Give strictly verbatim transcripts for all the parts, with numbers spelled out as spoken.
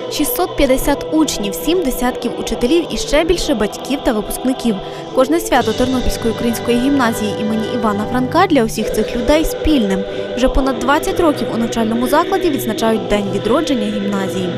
шістсот п'ятдесят учнів, сім десятків учителів і ще більше батьків та випускників. Кожне свято Тернопільської української гімназії імені Івана Франка для усіх цих людей спільним. Вже понад двадцять років у навчальному закладі відзначають День відродження гімназії.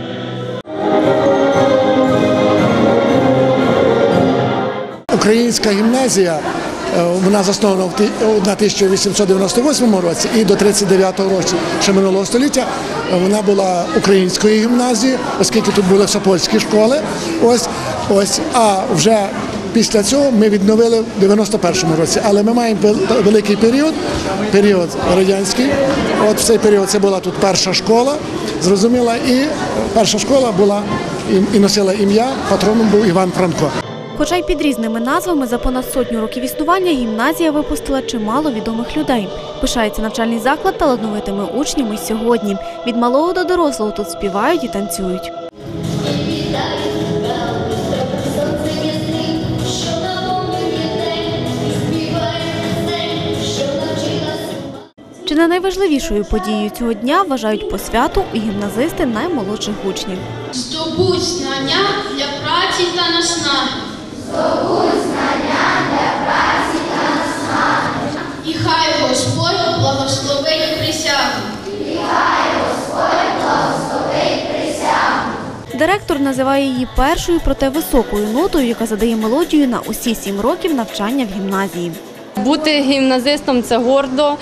Українська гімназія, вона заснована в тисяча вісімсот дев'яносто восьмому році і до тридцять дев'ятого року ще минулого століття вона була українською гімназією, оскільки тут були польські школи. Ось, ось, а вже після цього ми відновили в дев'яносто першому році. Але ми маємо великий період, період радянський. От в цей період це була тут перша школа, зрозуміла, і перша школа була і носила ім'я, патроном був Іван Франко. Хоча й під різними назвами за понад сотню років існування гімназія випустила чимало відомих людей. Пишається навчальний заклад талановитими учнями сьогодні. Від малого до дорослого тут співають і танцюють. Чи не найважливішою подією цього дня вважають посвяту і гімназисти наймолодших учнів. Здобудь знання для праці та наснаги. Здобудь знання для праці та наснаги. І хай Господь благословить присягу. І хай Господь благословить присягу. Директор називає її першою, проте високою нотою, яка задає мелодію на усі сім років навчання в гімназії. Бути гімназистом – це гордо,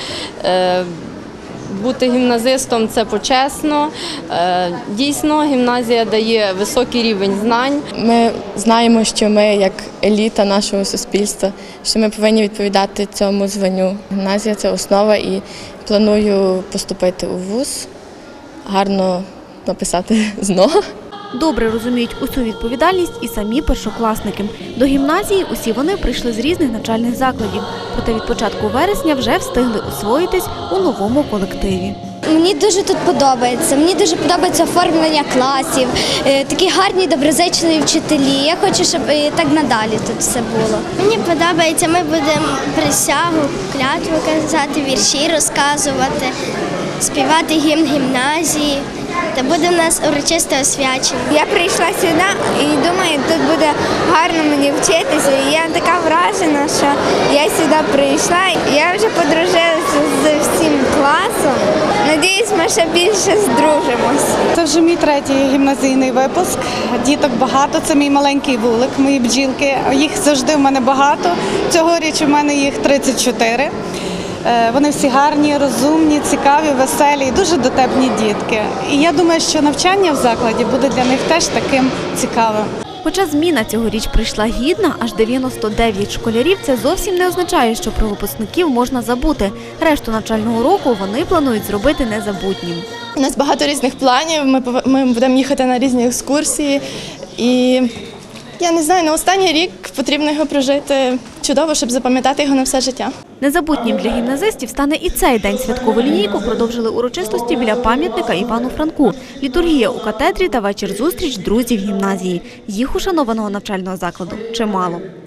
бути гімназистом – це почесно. Дійсно, гімназія дає високий рівень знань. Ми знаємо, що ми, як еліта нашого суспільства, що ми повинні відповідати цьому званню. Гімназія – це основа, і планую поступити у вуз, гарно написати ЗНО. Добре розуміють усю відповідальність і самі першокласники. До гімназії усі вони прийшли з різних навчальних закладів. Проте від початку вересня вже встигли освоїтись у новому колективі. Мені дуже тут подобається. Мені дуже подобається оформлення класів, такі гарні, доброзичливі вчителі. Я хочу, щоб так надалі тут все було. Мені подобається, ми будемо присягу, клятву казати, вірші розказувати, співати гімн гімназії. Та буде в нас урочисте освячення. Я прийшла сюди і думаю, тут буде гарно мені вчитися. І я така вражена, що я сюди прийшла. Я вже подружилася з всім класом. Надіюсь, ми ще більше здружимося. Це вже мій третій гімназійний випуск. Діток багато, це мій маленький вулик, мої бджілки. Їх завжди в мене багато. Цьогоріч у мене їх тридцять чотири. Вони всі гарні, розумні, цікаві, веселі і дуже дотепні дітки. І я думаю, що навчання в закладі буде для них теж таким цікавим. Хоча зміна цьогоріч прийшла гідна, аж дев'яносто дев'ять школярів, це зовсім не означає, що про випускників можна забути. Решту навчального року вони планують зробити незабутнім. У нас багато різних планів, ми, ми будемо їхати на різні екскурсії. І я не знаю, на останній рік потрібно його прожити чудово, щоб запам'ятати його на все життя. Незабутнім для гімназистів стане і цей день. Святкову лінійку продовжили урочистості біля пам'ятника Івану Франку. Літургія у катедрі та вечір-зустріч друзів гімназії. Їх ушанованого навчального закладу чимало.